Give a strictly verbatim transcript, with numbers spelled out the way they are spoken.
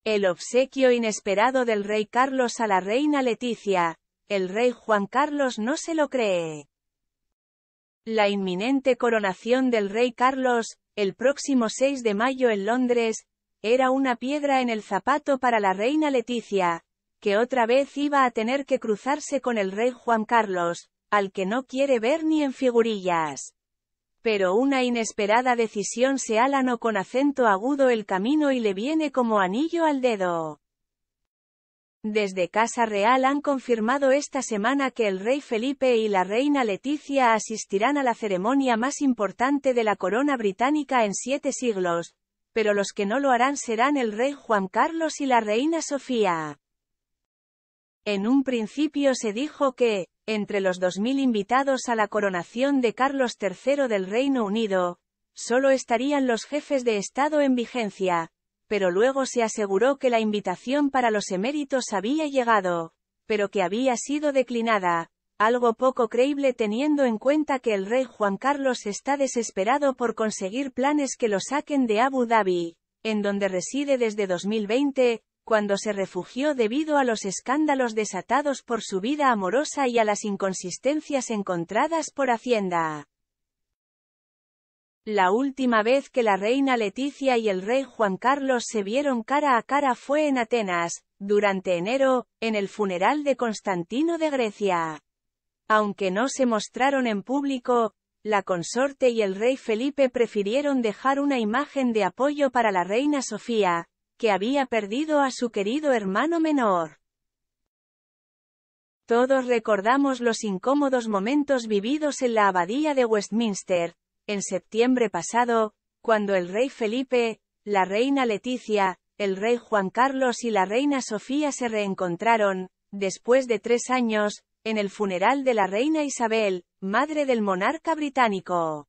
El obsequio inesperado del rey Carlos a la reina Leticia. El rey Juan Carlos no se lo cree. La inminente coronación del rey Carlos, el próximo seis de mayo en Londres, era una piedra en el zapato para la reina Leticia, que otra vez iba a tener que cruzarse con el rey Juan Carlos, al que no quiere ver ni en figurillas. Pero una inesperada decisión se allanó con acento agudo el camino y le viene como anillo al dedo. Desde Casa Real han confirmado esta semana que el rey Felipe y la reina Leticia asistirán a la ceremonia más importante de la corona británica en siete siglos, pero los que no lo harán serán el rey Juan Carlos y la reina Sofía. En un principio se dijo que, entre los dos mil invitados a la coronación de Carlos tercero del Reino Unido, solo estarían los jefes de Estado en vigencia, pero luego se aseguró que la invitación para los eméritos había llegado, pero que había sido declinada, algo poco creíble teniendo en cuenta que el rey Juan Carlos está desesperado por conseguir planes que lo saquen de Abu Dhabi, en donde reside desde dos mil veinte, cuando se refugió debido a los escándalos desatados por su vida amorosa y a las inconsistencias encontradas por Hacienda. La última vez que la reina Leticia y el rey Juan Carlos se vieron cara a cara fue en Atenas, durante enero, en el funeral de Constantino de Grecia. Aunque no se mostraron en público, la consorte y el rey Felipe prefirieron dejar una imagen de apoyo para la reina Sofía, que había perdido a su querido hermano menor. Todos recordamos los incómodos momentos vividos en la abadía de Westminster, en septiembre pasado, cuando el rey Felipe, la reina Leticia, el rey Juan Carlos y la reina Sofía se reencontraron, después de tres años, en el funeral de la reina Isabel, madre del monarca británico.